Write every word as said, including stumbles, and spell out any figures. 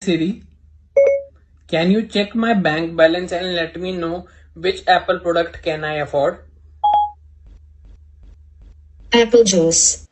Siri, can you check my bank balance and let me know which Apple product can I afford? Apple juice.